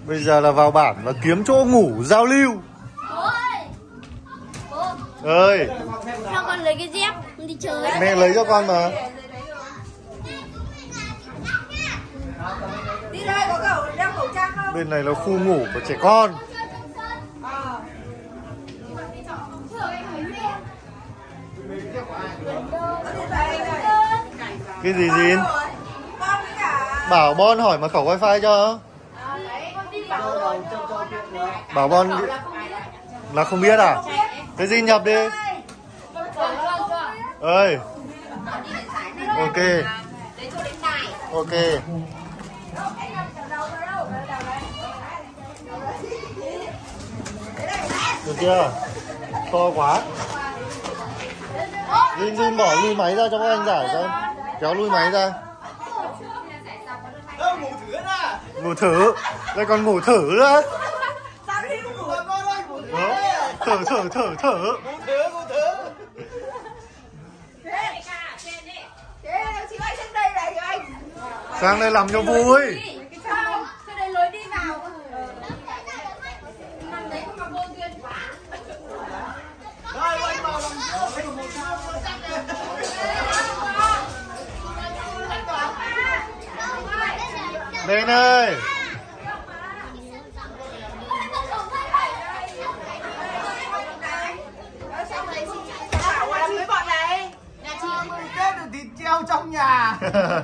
Bây giờ là vào bản và kiếm chỗ ngủ giao lưu. Bố Ơi, cho con lấy cái dép đi chơi. mẹ lấy cho con mà. Đi đây, có cậu đeo khẩu trang không? Bên này là khu ngủ của trẻ con. Cái gì Jin? Bảo Bon hỏi mật khẩu wifi cho. Bảo Bon là không biết à? Thế Jin nhập đi. Ơi. Ok. Ok. Được chưa? To quá. Jin bỏ lui máy ra cho các anh giải coi. Kéo lui máy ra. Ngủ thử. Đây còn ngủ thử nữa. Thử. Sang đây làm cho vui. Lên ơi. Thịt treo trong nhà.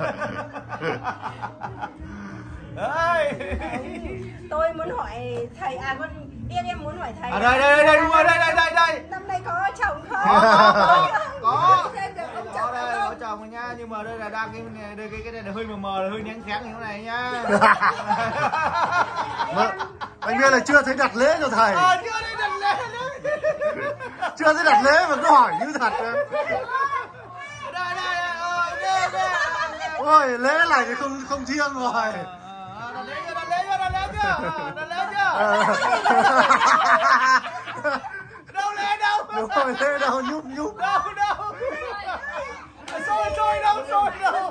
Đấy. Tôi muốn hỏi thầy, em muốn hỏi thầy. Đây đúng rồi, đây. Năm nay có chồng không? Có Có đây, có chồng rồi nha, nhưng mà đây là đang cái này là hơi mờ là hơi nén kháng như thế này nhá. Anh biết là chưa thấy đặt lễ cho thầy. Chưa thấy đặt lễ. Chưa thấy đặt lễ mà cứ hỏi như thật. Đây. Ôi, lễ này thì không thiêng rồi. Đặt lễ chưa? Đâu lễ đâu? Đúng rồi, lễ đâu, nhúc. Đâu? Xôi đâu?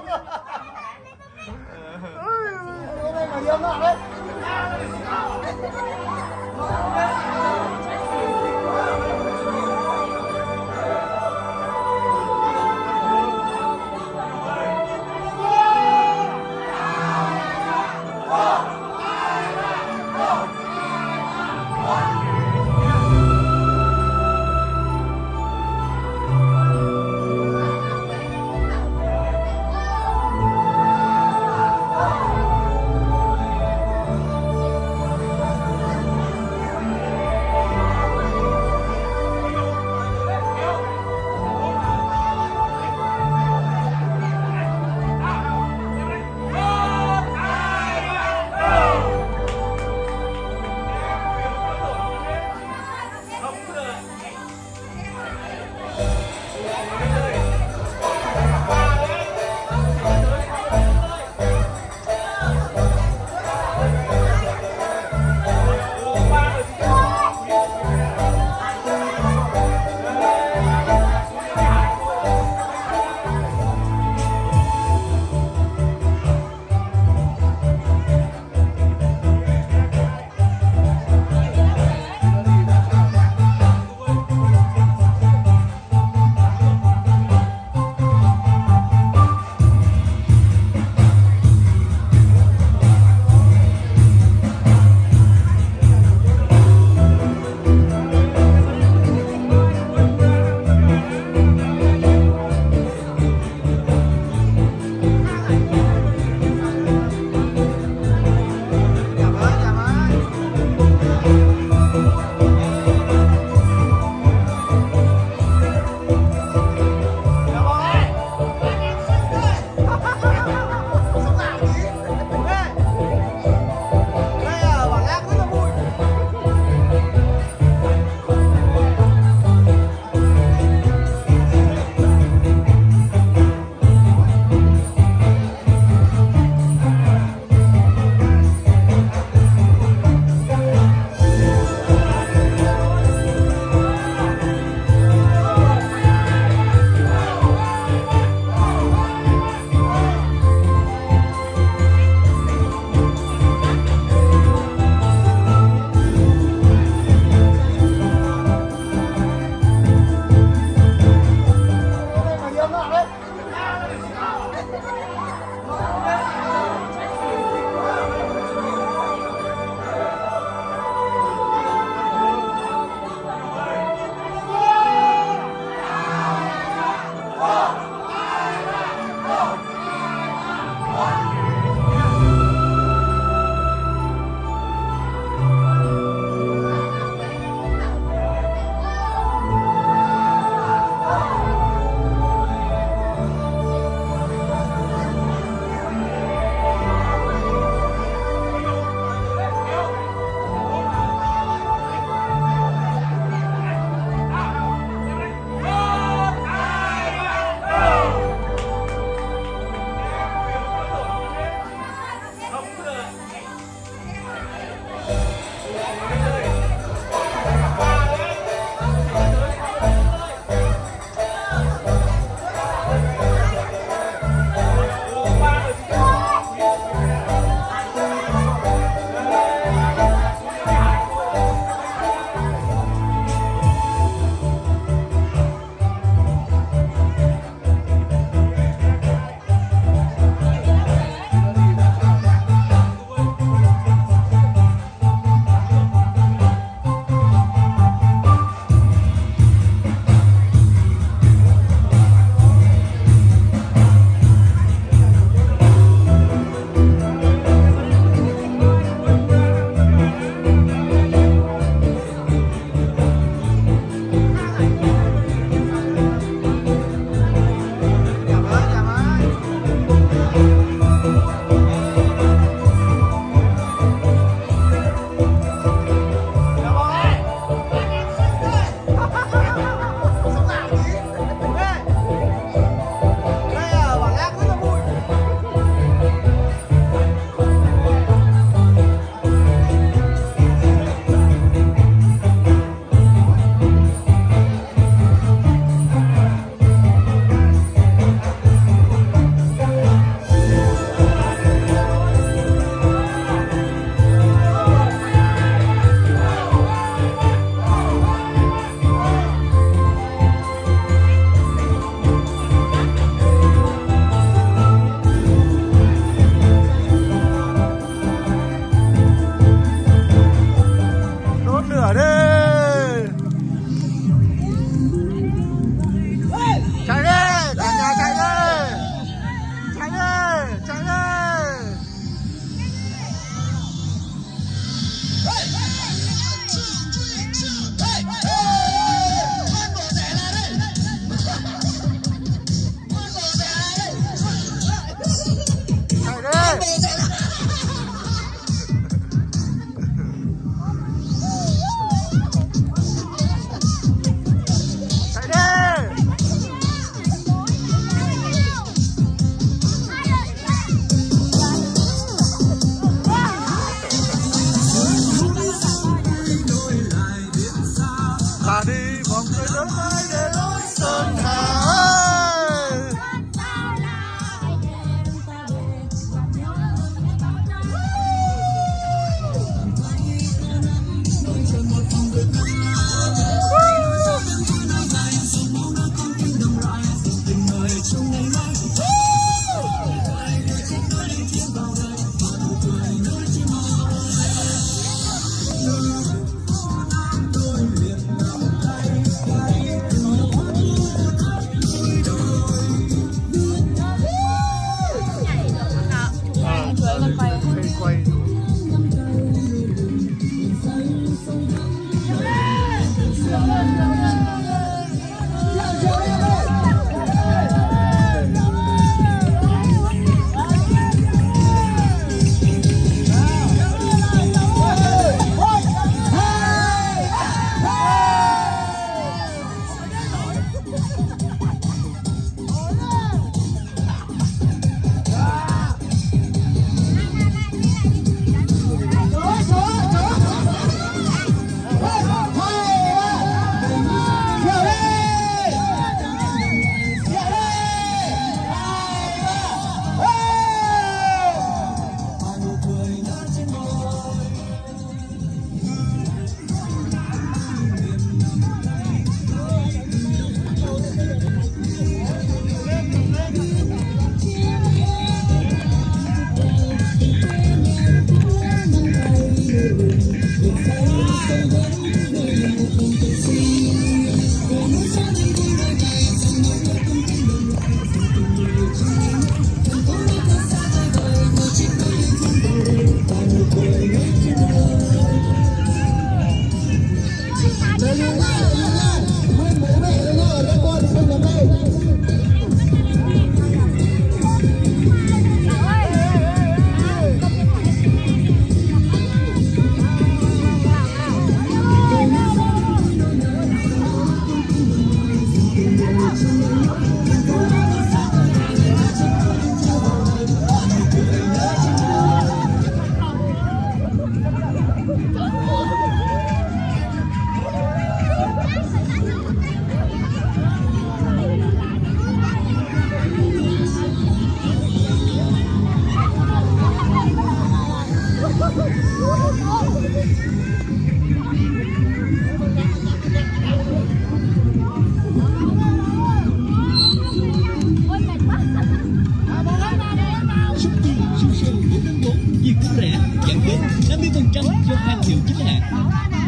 Việc giá rẻ giảm đến 50% cho hàng hiệu chính hãng.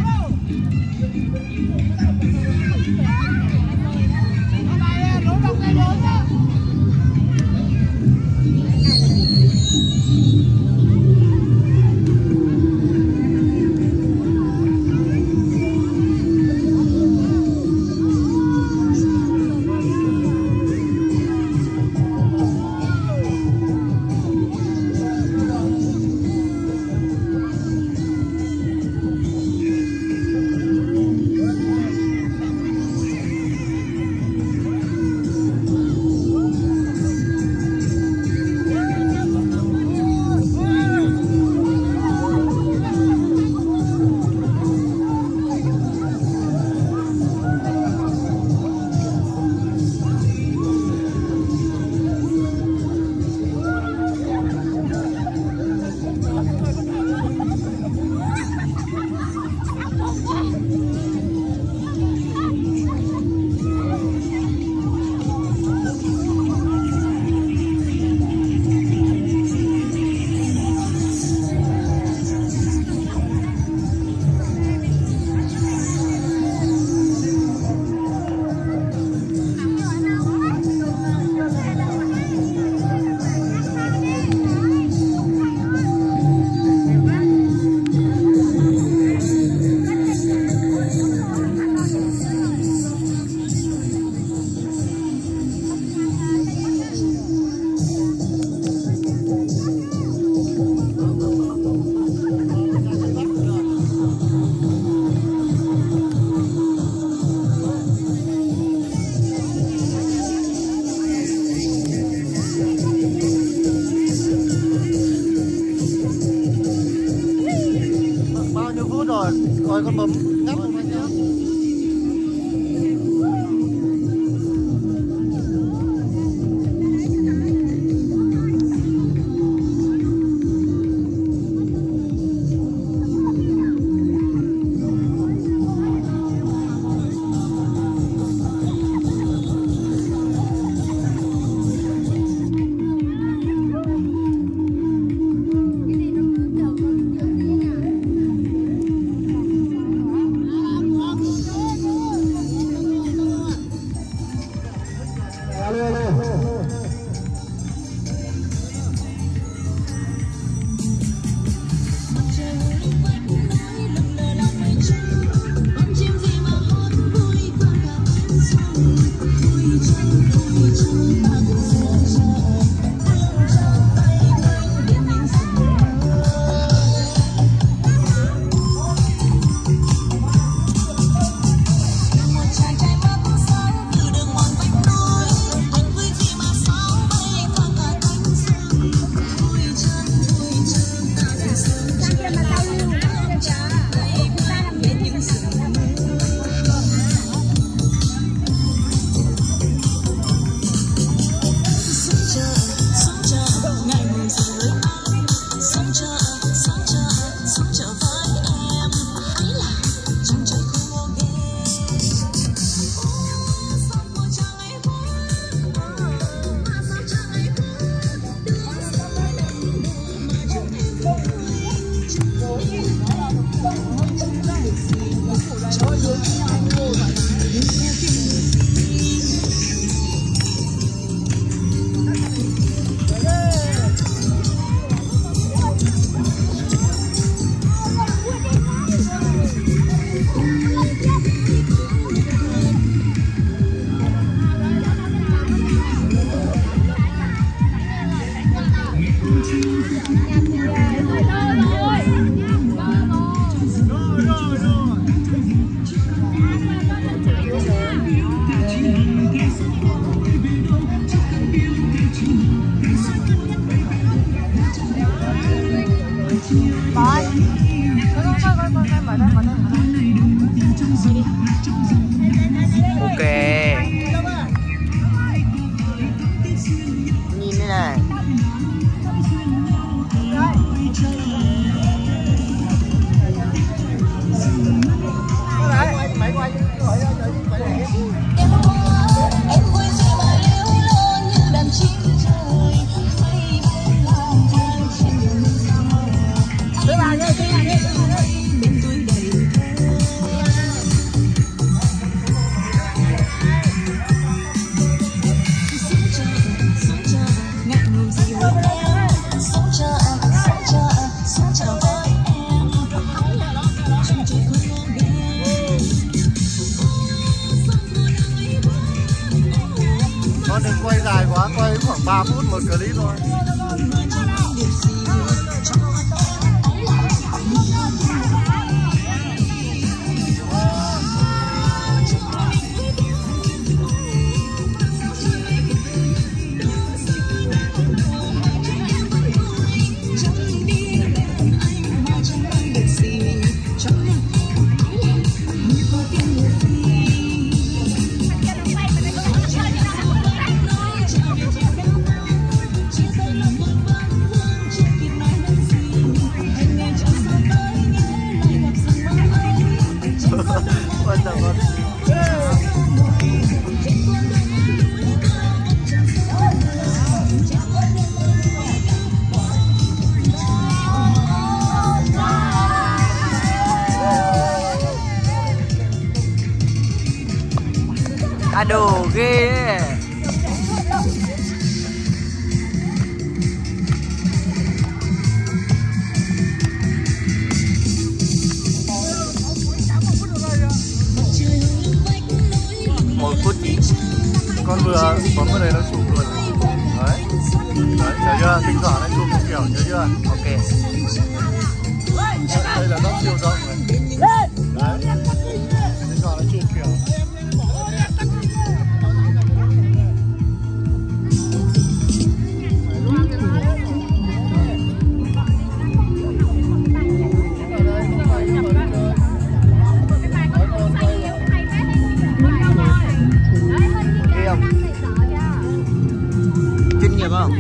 Rồi con bấm ngắt một anh nhá. Ok. Nhìn đây này. một clip thôi. Đồ ghê ấy. Một phút con vừa bấm vào đây nó chụp luôn. Đấy, thấy chưa? Thỉnh thoảng nó chụp một kiểu, nhớ chưa? Ok. Đây là góc siêu rộng này. Đấy, thỉnh thoảng nó chụp kiểu. Chuyên nghiệp không?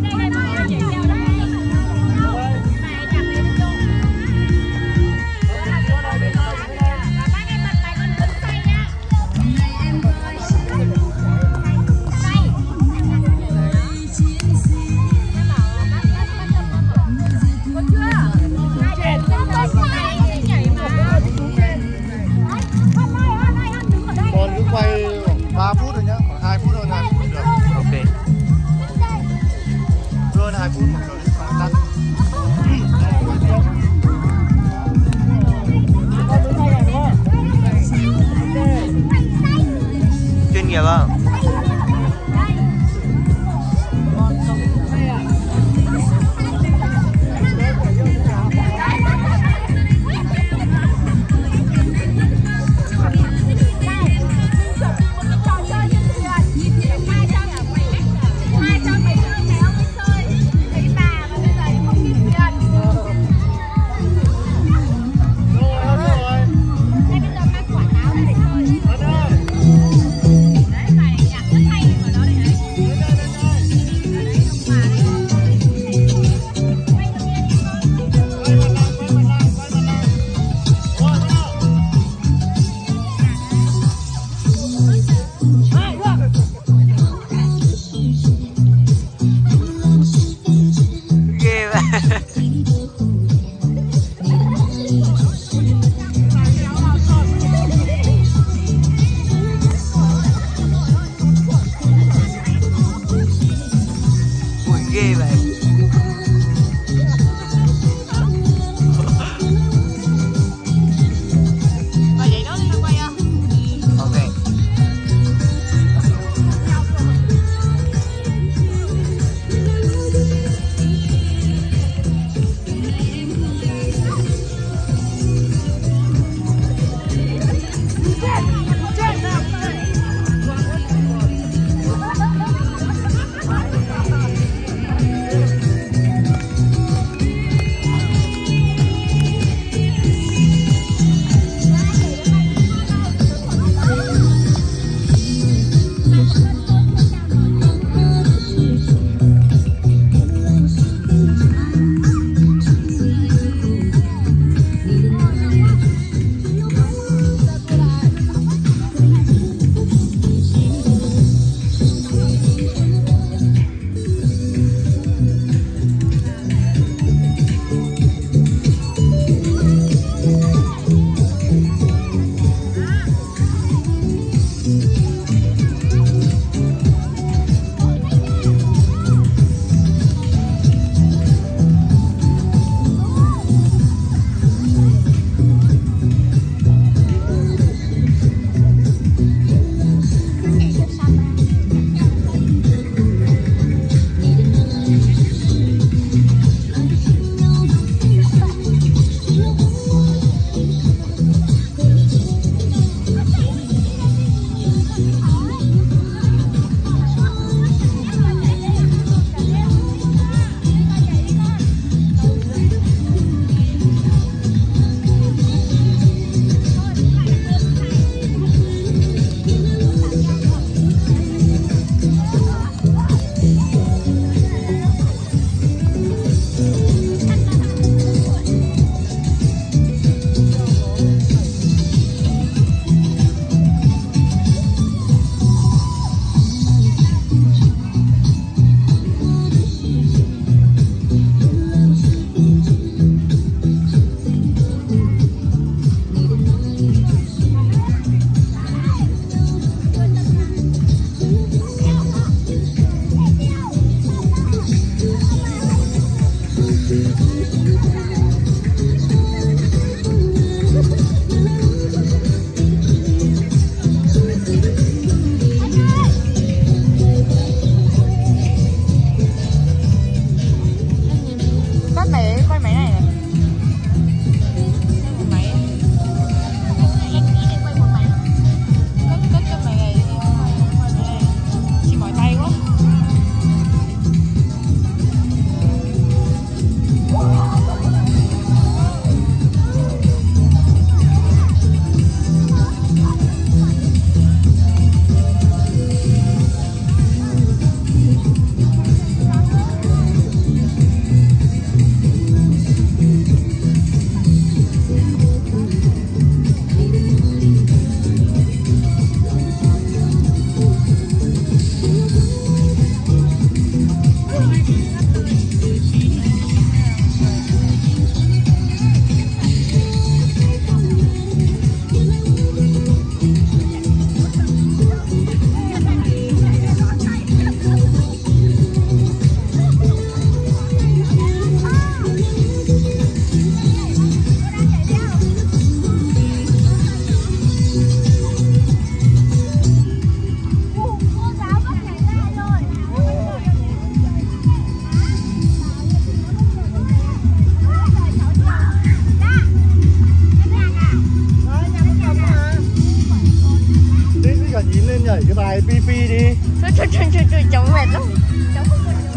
pi pi đi. Trời chống mệt lắm. Chống không còn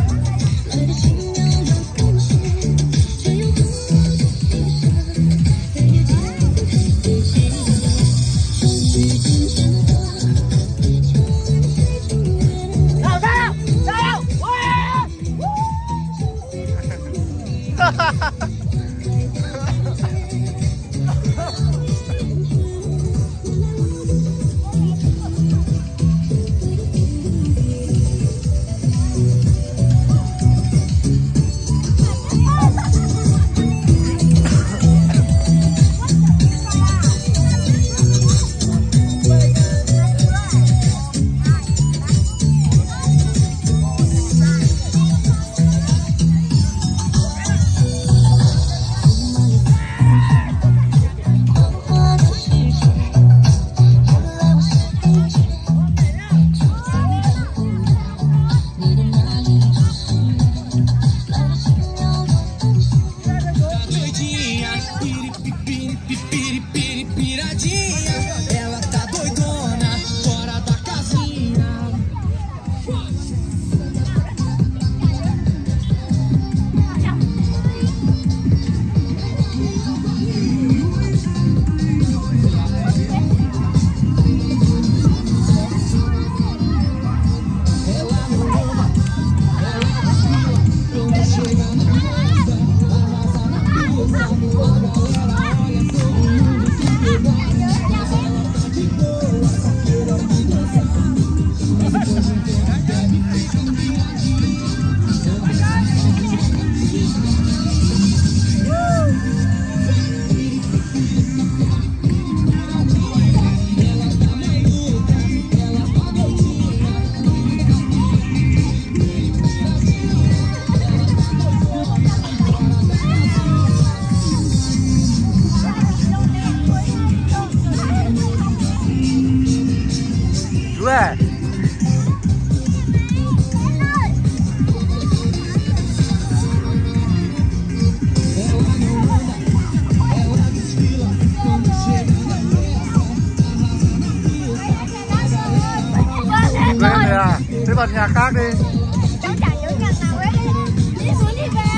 Thế bật nhạc khác đi. cháu chả nhớ nhạc nào hết. Đi xuống đi về.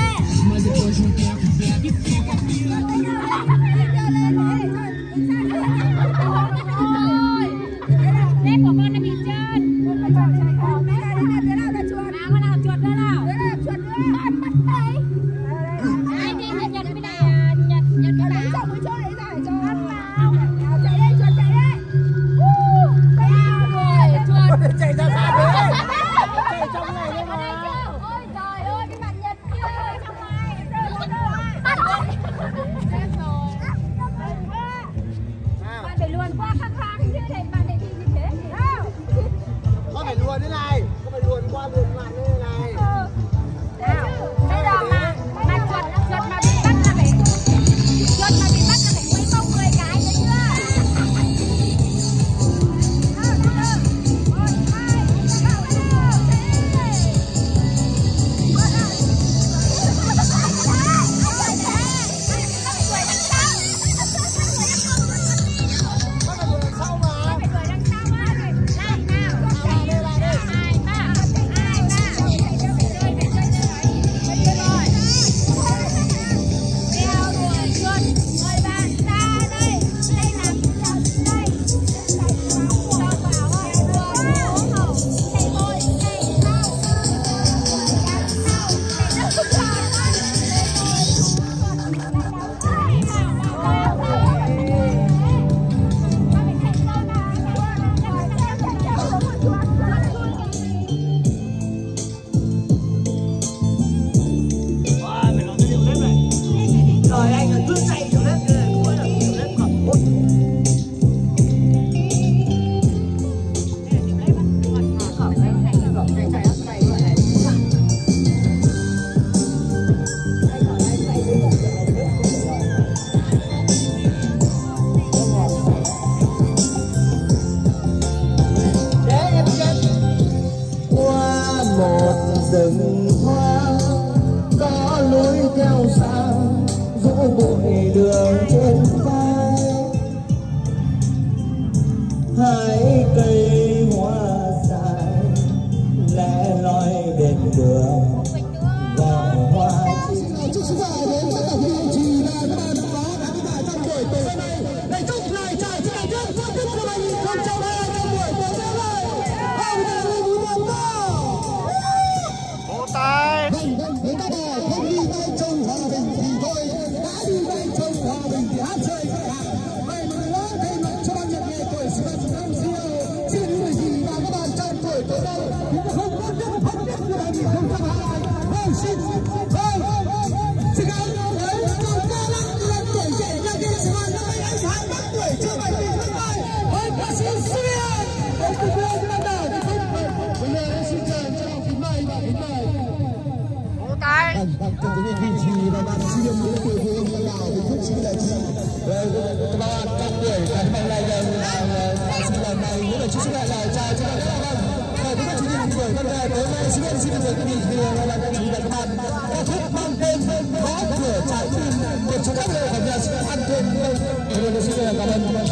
Dép của con đã bị trơn. Con nào chuột nữa nào? Ai đi nhặt cái này, nhặt cái này. Xong chỗ đấy ra cho ăn vào. Chạy đây, chuột chạy đây. Chuột chạy ra xa đấy. Chạy trong này đấy mà. Ôi trời ơi, cái bạn Nhật kia ơi, trong này. Chết rồi. Bạn phải luồn qua khang chứ này, bạn để đi như thế. Con phải luồn thế này, con phải luồn qua luồn lại như thế này. Nào, bây giờ mà chuột mà bị bắt là phải quấy mông 10 cái đấy chưa? rừng hoa có lối theo xa rũ bụi đường trên vai hai cây hoa đường vòng hoa. Chúc sức khỏe đến tất cả quý anh chị và các bạn có đã có mặt trong buổi tối hôm nay để chúc lời chào cho đại thức World Cup năm 2022 trong buổi tối hôm nay. Hồng Đào Linh Vũ Đồng Cao. Vỗ tay. Vâng, các bạn không đi tay trong hòa bình thì thôi, đã đi tay trong hòa bình thì hát chơi các bạn. Vậy mà đó thay mặt cho ban nhạc nghệ tuổi Sài Gòn Năm Siêu xin gửi gì và các bạn trong buổi tối nay chúng ta không có nhất thống nhất năm 2022. Vâng, xin cảm ơn với câu ca lăng lần tuổi trẻ nhạc nghệ Sài Gòn năm nay anh 21 tuổi chưa bảy mươi năm nay với ca sĩ Siêu. Một cuộc vui rất là đảo thì không bây giờ em xin chào cho kính mời và kính mời. Vỗ tay. Vâng, thưa quý vị thì là bạn siêu những tuổi của ông nào thì cũng chính là chị. Các bạn trong buổi ngày hôm nay xin lần này những lời chúc sức khỏe lời chào cho các bạn. Và cũng chương trình buổi hôm nay tối nay xin mời quý vị thì là các chị và các bạn ca khúc mang tên Gõ Cửa Trái Tim để chúng ta đều cảm nhận sự an toàn. Xin cảm ơn.